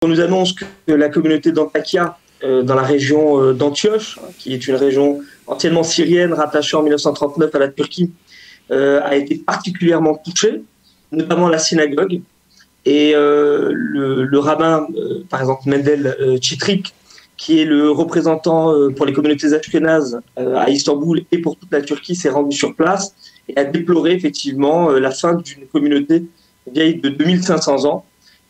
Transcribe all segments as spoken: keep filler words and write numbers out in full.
On nous annonce que la communauté d'Antakya, euh, dans la région euh, d'Antioche, hein, qui est une région anciennement syrienne rattachée en mille neuf cent trente-neuf à la Turquie, euh, a été particulièrement touchée, notamment la synagogue. Et euh, le, le rabbin, euh, par exemple Mendel euh, Chitrik, qui est le représentant euh, pour les communautés ashkénazes euh, à Istanbul et pour toute la Turquie, s'est rendu sur place et a déploré effectivement euh, la fin d'une communauté vieille de deux mille cinq cents ans.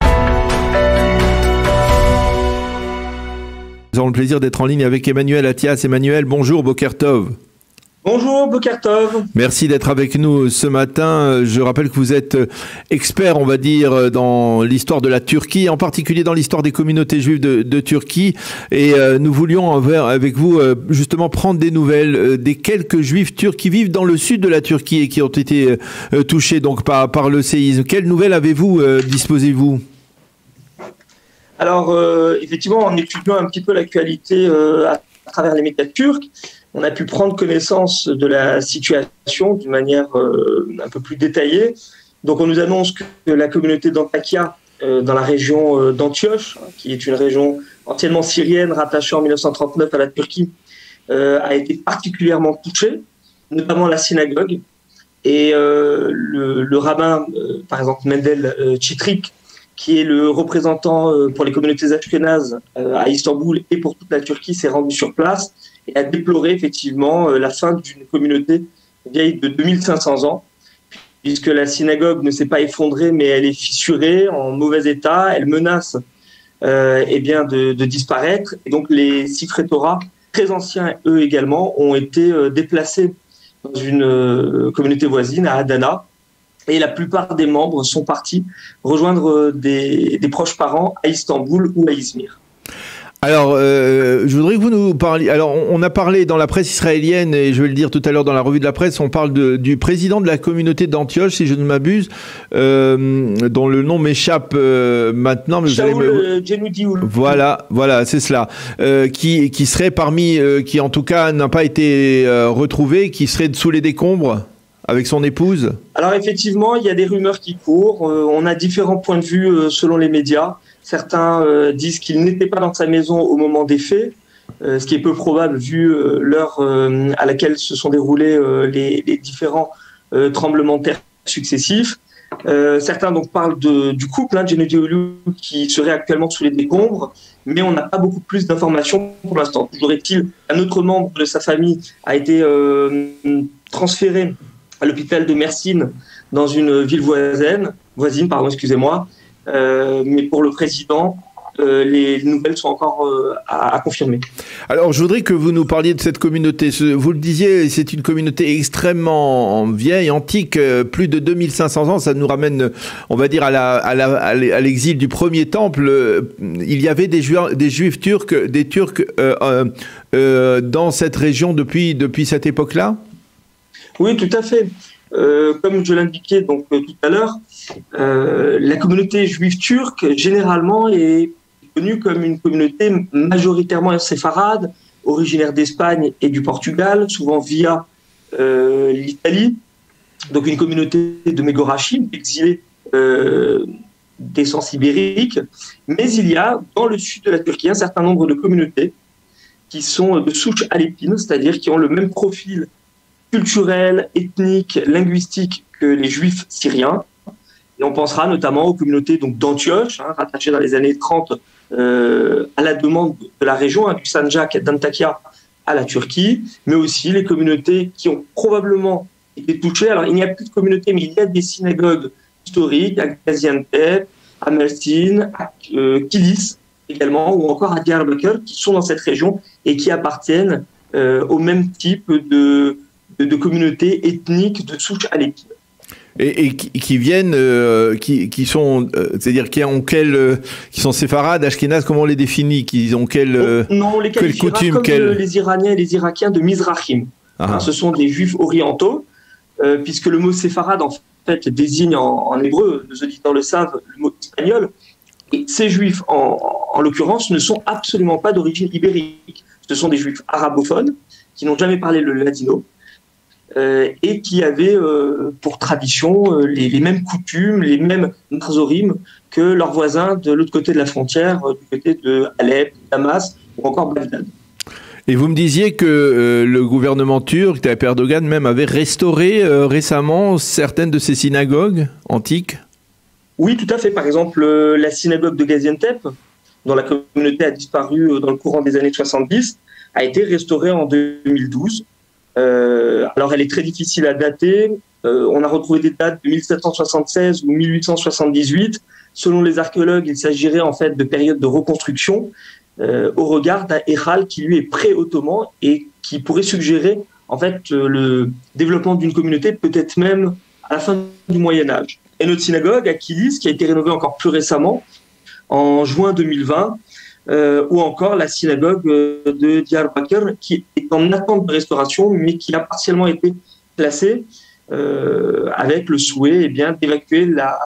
Nous avons le plaisir d'être en ligne avec Emmanuel Attias. Emmanuel, bonjour, Boker Tov. Bonjour, Boker Tov. Merci d'être avec nous ce matin. Je rappelle que vous êtes expert, on va dire, dans l'histoire de la Turquie, en particulier dans l'histoire des communautés juives de, de Turquie. Et euh, nous voulions avec vous euh, justement prendre des nouvelles euh, des quelques juifs turcs qui vivent dans le sud de la Turquie et qui ont été euh, touchés donc par, par le séisme. Quelles nouvelles avez-vous, euh, disposez-vous ? Alors, euh, effectivement, en étudiant un petit peu l'actualité euh, à, à travers les médias turcs, on a pu prendre connaissance de la situation d'une manière euh, un peu plus détaillée. Donc, on nous annonce que la communauté d'Antakya, euh, dans la région euh, d'Antioche, hein, qui est une région anciennement syrienne rattachée en mille neuf cent trente-neuf à la Turquie, euh, a été particulièrement touchée, notamment la synagogue. Et euh, le, le rabbin, euh, par exemple Mendel euh, Chitrik, qui est le représentant euh, pour les communautés ashkénazes euh, à Istanbul et pour toute la Turquie, s'est rendu sur place et a déploré effectivement euh, la fin d'une communauté vieille de deux mille cinq cents ans, puisque la synagogue ne s'est pas effondrée, mais elle est fissurée, en mauvais état, elle menace euh, eh bien de, de disparaître. Et donc les Sifrei Torah, très anciens eux également, ont été euh, déplacés dans une euh, communauté voisine, à Adana. Et la plupart des membres sont partis rejoindre des, des proches parents à Istanbul ou à Izmir. Alors, euh, je voudrais que vous nous parliez... Alors, on a parlé dans la presse israélienne, et je vais le dire tout à l'heure dans la revue de la presse, on parle de, du président de la communauté d'Antioche, si je ne m'abuse, euh, dont le nom m'échappe euh, maintenant. Mais Shaul vous allez me... Djennoudioul. Voilà, voilà, c'est cela. Euh, qui, qui serait parmi... Euh, qui, en tout cas, n'a pas été euh, retrouvé, qui serait sous les décombres avec son épouse? Alors effectivement, il y a des rumeurs qui courent. Euh, on a différents points de vue euh, selon les médias. Certains euh, disent qu'il n'était pas dans sa maison au moment des faits, euh, ce qui est peu probable vu euh, l'heure euh, à laquelle se sont déroulés euh, les, les différents euh, tremblements de terre successifs. Euh, certains donc parlent de, du couple, hein, Djennoudioul, qui serait actuellement sous les décombres, mais on n'a pas beaucoup plus d'informations pour l'instant. Toujours est-il, un autre membre de sa famille a été euh, transféré à l'hôpital de Mersin, dans une ville voisine, voisine pardon, excusez-moi. Euh, mais pour le président, euh, les nouvelles sont encore euh, à, à confirmer. Alors, je voudrais que vous nous parliez de cette communauté. Vous le disiez, c'est une communauté extrêmement vieille, antique, plus de deux mille cinq cents ans. Ça nous ramène, on va dire, à, la, à, la, à l'exil du premier temple. Il y avait des juifs, des juifs turcs, des Turcs euh, euh, dans cette région depuis, depuis cette époque-là ? Oui, tout à fait. Euh, comme je l'indiquais donc euh, tout à l'heure, euh, la communauté juive turque généralement est connue comme une communauté majoritairement séfarade, originaire d'Espagne et du Portugal, souvent via euh, l'Italie. Donc une communauté de Mégorachim, exilés euh, d'essence ibérique. Mais il y a dans le sud de la Turquie un certain nombre de communautés qui sont de souche alépine, c'est-à-dire qui ont le même profil culturel, ethnique, linguistique que les juifs syriens. Et on pensera notamment aux communautés donc d'Antioche, hein, rattachées dans les années trente euh, à la demande de la région, hein, du Sanjak et d'Antakya à la Turquie, mais aussi les communautés qui ont probablement été touchées. Alors il n'y a plus de communautés, mais il y a des synagogues historiques à Gaziantep, à Mersin, à euh, Kilis également, ou encore à Diyarbakır, qui sont dans cette région et qui appartiennent euh, au même type de de, de communautés ethniques de souche alépine. Et, et qui, qui viennent, euh, qui, qui sont, euh, c'est-à-dire qui ont quel, euh, qui sont séfarades, ashkénazes, comment on les définit, qui ont quel, euh, non, on les qualifiera coutume, comme quel... les Iraniens et les Irakiens de Mizrahim. Hein, ce sont des juifs orientaux, euh, puisque le mot séfarade en fait désigne en, en hébreu, nos auditeurs le savent, le mot espagnol. Et ces juifs, en, en l'occurrence, ne sont absolument pas d'origine ibérique. Ce sont des juifs arabophones qui n'ont jamais parlé le ladino. Euh, et qui avaient euh, pour tradition euh, les, les mêmes coutumes, les mêmes nazorim que leurs voisins de l'autre côté de la frontière, du côté de Alep, Damas ou encore Bagdad. Et vous me disiez que euh, le gouvernement turc, Tayyip Erdogan même, avait restauré euh, récemment certaines de ces synagogues antiques? Oui, tout à fait. Par exemple, euh, la synagogue de Gaziantep, dont la communauté a disparu euh, dans le courant des années soixante-dix, a été restaurée en deux mille douze. Euh, alors, elle est très difficile à dater. Euh, on a retrouvé des dates de mille sept cent soixante-seize ou mille huit cent soixante-dix-huit. Selon les archéologues, il s'agirait en fait de périodes de reconstruction. Euh, au regard d'un Heiral qui lui est pré-ottoman et qui pourrait suggérer en fait euh, le développement d'une communauté peut-être même à la fin du Moyen Âge. Et notre synagogue à Kilis, qui a été rénovée encore plus récemment en juin deux mille vingt, euh, ou encore la synagogue de Diyarbakir qui est en attente de restauration mais qui a partiellement été classée euh, avec le souhait eh bien d'évacuer la,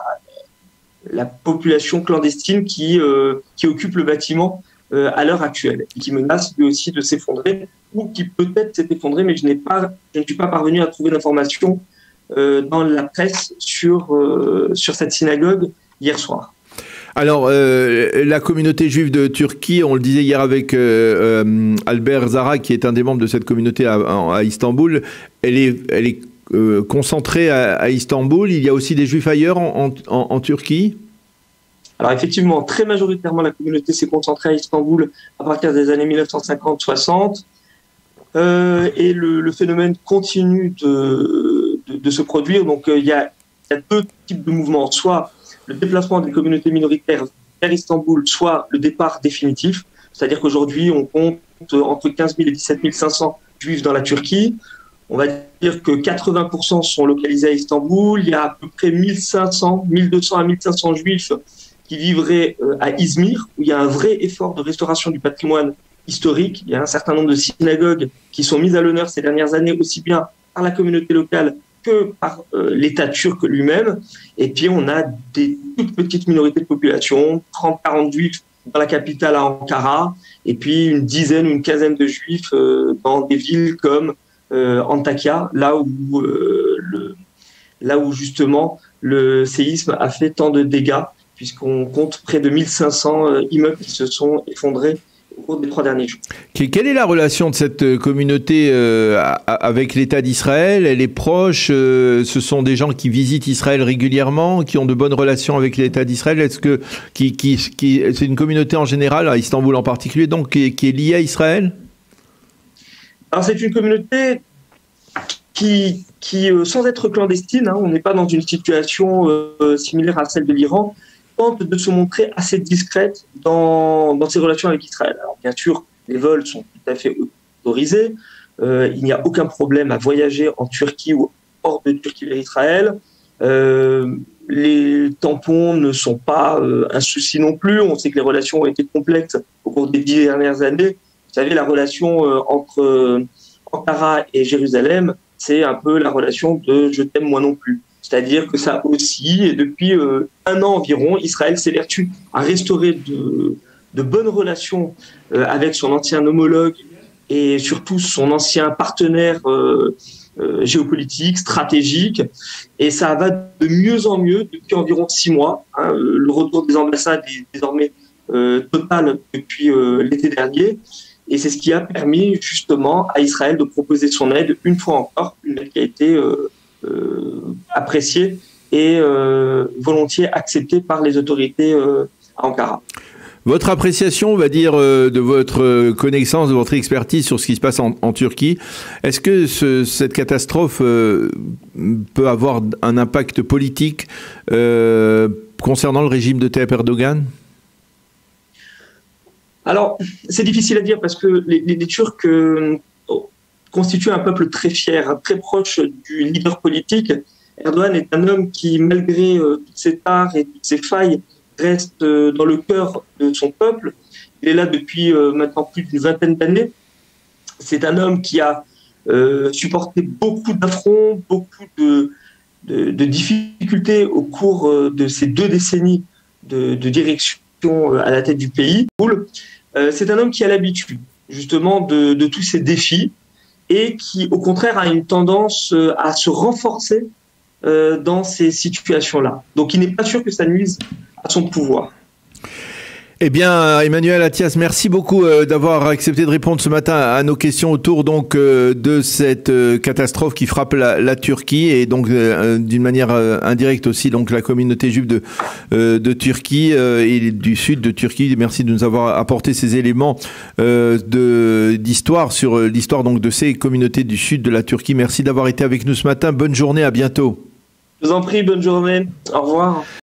la population clandestine qui, euh, qui occupe le bâtiment à l'heure actuelle, et qui menace lui aussi de s'effondrer, ou qui peut-être s'est effondré, mais je, n'ai pas, je ne suis pas parvenu à trouver d'informations euh, dans la presse sur, euh, sur cette synagogue hier soir. Alors, euh, la communauté juive de Turquie, on le disait hier avec euh, euh, Albert Zara, qui est un des membres de cette communauté à, à Istanbul, elle est, elle est euh, concentrée à, à Istanbul. Il y a aussi des juifs ailleurs en, en, en Turquie? Alors effectivement, très majoritairement, la communauté s'est concentrée à Istanbul à partir des années mille neuf cent cinquante soixante. Euh, et le, le phénomène continue de, de, de se produire. Donc euh, il, y a, il y a deux types de mouvements. Soit le déplacement des communautés minoritaires vers Istanbul, soit le départ définitif. C'est-à-dire qu'aujourd'hui, on compte entre quinze mille et dix-sept mille cinq cents juifs dans la Turquie. On va dire que quatre-vingts pour cent sont localisés à Istanbul. Il y a à peu près mille cinq cents, mille deux cents à mille cinq cents juifs qui vivraient à Izmir, où il y a un vrai effort de restauration du patrimoine historique. Il y a un certain nombre de synagogues qui sont mises à l'honneur ces dernières années, aussi bien par la communauté locale que par euh, l'État turc lui-même. Et puis, on a des toutes petites minorités de population, trente à quarante juifs dans la capitale à Ankara, et puis une dizaine ou une quinzaine de juifs euh, dans des villes comme euh, Antakya, là où, euh, le, là où justement le séisme a fait tant de dégâts, puisqu'on compte près de mille cinq cents euh, immeubles qui se sont effondrés au cours des trois derniers jours. Quelle est la relation de cette communauté euh, avec l'État d'Israël? Elle est proche, euh, ce sont des gens qui visitent Israël régulièrement, qui ont de bonnes relations avec l'État d'Israël. Est-ce que qui, qui, qui, c'est une communauté en général, à Istanbul en particulier, donc qui, qui est liée à Israël? Alors c'est une communauté qui, qui euh, sans être clandestine, hein, on n'est pas dans une situation euh, similaire à celle de l'Iran, tente de se montrer assez discrète dans, dans ses relations avec Israël. Alors bien sûr, les vols sont tout à fait autorisés. Euh, il n'y a aucun problème à voyager en Turquie ou hors de Turquie vers Israël. Euh, les tampons ne sont pas euh, un souci non plus. On sait que les relations ont été complexes au cours des dix dernières années. Vous savez, la relation euh, entre euh, Ankara et Jérusalem, c'est un peu la relation de « je t'aime moi non plus ». C'est-à-dire que ça aussi, et depuis euh, un an environ, Israël s'évertue à restaurer de, de bonnes relations euh, avec son ancien homologue et surtout son ancien partenaire euh, euh, géopolitique, stratégique. Et ça va de mieux en mieux depuis environ six mois. Hein, le retour des ambassades est désormais euh, total depuis euh, l'été dernier. Et c'est ce qui a permis justement à Israël de proposer son aide une fois encore, une aide qui a été euh, euh, appréciée et euh, volontiers acceptée par les autorités euh, à Ankara. Votre appréciation, on va dire, euh, de votre connaissance, de votre expertise sur ce qui se passe en, en Turquie, est-ce que ce, cette catastrophe euh, peut avoir un impact politique euh, concernant le régime de Tayyip Erdogan ? Alors, c'est difficile à dire parce que les, les, les Turcs euh, constituent un peuple très fier, très proche du leader politique. Erdogan est un homme qui, malgré euh, toutes ses tares et toutes ses failles, reste euh, dans le cœur de son peuple. Il est là depuis euh, maintenant plus d'une vingtaine d'années. C'est un homme qui a euh, supporté beaucoup d'affronts, beaucoup de, de, de difficultés au cours euh, de ces deux décennies de, de direction à la tête du pays. C'est un homme qui a l'habitude justement de, de tous ces défis et qui au contraire a une tendance à se renforcer dans ces situations-là. Donc il n'est pas sûr que ça nuise à son pouvoir. Eh bien, Emmanuel Attias, merci beaucoup euh, d'avoir accepté de répondre ce matin à nos questions autour donc euh, de cette euh, catastrophe qui frappe la, la Turquie et donc euh, d'une manière euh, indirecte aussi donc la communauté juive de euh, de Turquie euh, et du sud de Turquie. Merci de nous avoir apporté ces éléments euh, de d'histoire sur l'histoire donc de ces communautés du sud de la Turquie. Merci d'avoir été avec nous ce matin. Bonne journée, à bientôt. Je vous en prie, bonne journée. Au revoir.